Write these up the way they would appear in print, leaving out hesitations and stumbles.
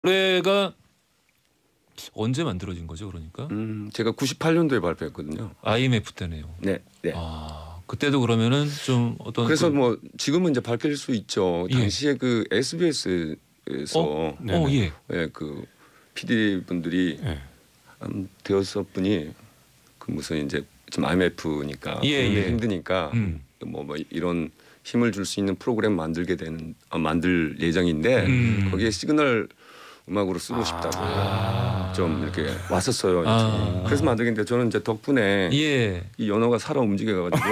노래가 언제 만들어진 거죠, 그러니까? 제가 98년도에 발표했거든요. IMF 때네요. 네, 네. 아, 그때도 그러면은 좀 어떤 그래서 뭐 지금은 이제 밝힐 수 있죠. 예. 당시에 그 SBS에서 예. 예, 그 PD 분들이 대여섯 분이 그 무슨 이제 지금 IMF니까 예. 힘드니까 뭐 이런 힘을 줄 수 있는 프로그램 만들 예정인데 거기에 시그널 음악으로 쓰고 싶다고 좀 이렇게 왔었어요. 그래서 만들겠는데 저는 이제 덕분에 이 연어가 살아 움직여가지고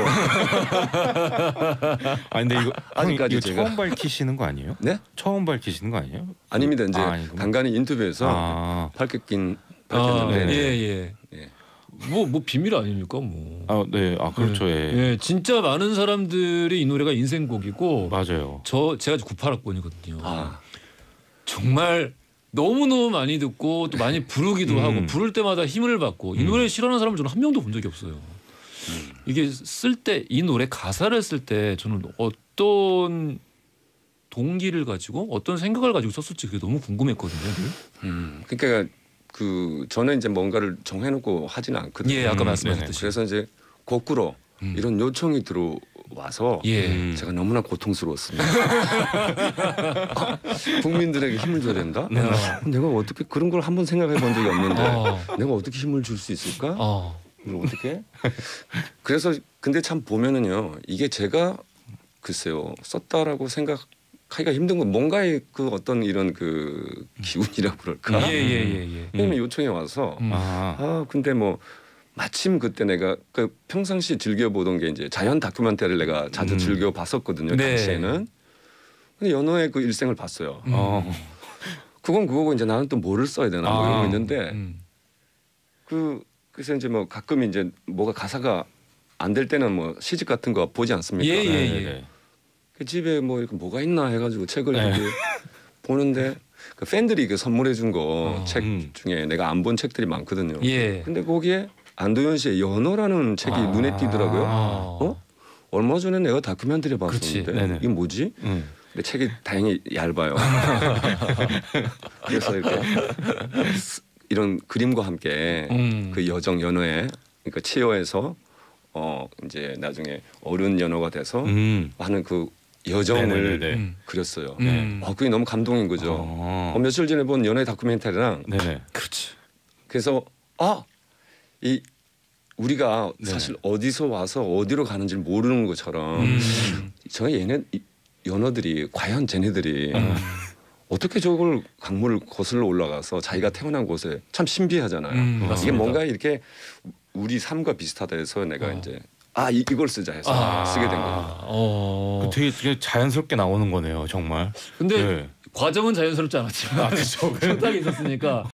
아 근데 이거 아직까지 이거 제가 처음 밝히시는 거 아니에요? 네? 처음 밝히시는 거 아니에요? 아닙니다. 이제 간간히 인터뷰에서 밝혔는데 예. 뭐 비밀 아닙니까 뭐. 아 네, 아 그렇죠. 예, 진짜 많은 사람들이 이 노래가 인생곡이고. 맞아요. 제가 98학번이거든요. 아. 정말 너무너무 많이 듣고 또 많이 부르기도 하고 부를 때마다 힘을 받고 이 노래 싫어하는 사람을 저는 한 명도 본 적이 없어요. 이게 쓸 때 이 노래 가사를 쓸 때 저는 어떤 동기를 가지고 어떤 생각을 가지고 썼을지 그게 너무 궁금했거든요. 그러니까 그 저는 이제 뭔가를 정해놓고 하지는 않거든요. 예, 아까 말씀하셨듯이. 그래서 이제 거꾸로 이런 요청이 들어와서 제가 너무나 고통스러웠습니다. 국민들에게 힘을 줘야 된다? 내가 어떻게 그런 걸 한번 생각해 본 적이 없는데 내가 어떻게 힘을 줄 수 있을까? 이걸 어떻게? 그래서 근데 참 보면은요 이게 제가 글쎄요 썼다라고 생각하기가 힘든 건 뭔가의 그 어떤 이런 그 기운이라고 그럴까? 예. 왜냐면 요청이 와서 근데 뭐 마침 그때 내가 그 평상시 즐겨 보던 게 이제 자연 다큐멘터리를 내가 자주 즐겨 봤었거든요. 네. 당시에는. 근데 연어의 그 일생을 봤어요. 그건 그거고 이제 나는 또 뭐를 써야 되나 뭐 이러고 있는데 그래서 이제 뭐 가끔 이제 뭐가 가사가 안 될 때는 뭐 시집 같은 거 보지 않습니까? 예. 그 집에 뭐 이렇게 뭐가 있나 해가지고 책을 이렇게 보는데 그 팬들이 그 선물해 준 거 책 중에 내가 안 본 책들이 많거든요. 예. 근데 거기에 안도현 씨의 연어라는 책이 눈에 띄더라고요. 얼마 전에 내가 다큐멘터리 봤었는데 이게 뭐지? 근데 책이 다행히 얇아요. 그래서 이렇게 이런 그림과 함께 그 여정 연어에 그러니까 치어에서 이제 나중에 어른 연어가 돼서 하는 그 여정을 그렸어요. 그게 너무 감동인 거죠. 며칠 전에 본 연애 다큐멘터리랑 그렇지. 그래서 이 우리가 사실 어디서 와서 어디로 가는지를 모르는 것처럼 저희 연어들이 과연 쟤네들이 어떻게 저걸 강물을 거슬러 올라가서 자기가 태어난 곳에 참 신비하잖아요. 이게 뭔가 이렇게 우리 삶과 비슷하다 해서 내가 이제 이걸 쓰자 해서 쓰게 된 겁니다. 되게 자연스럽게 나오는 거네요, 정말. 근데 과정은 자연스럽지 않았지만 그렇죠. 부탁이 있었으니까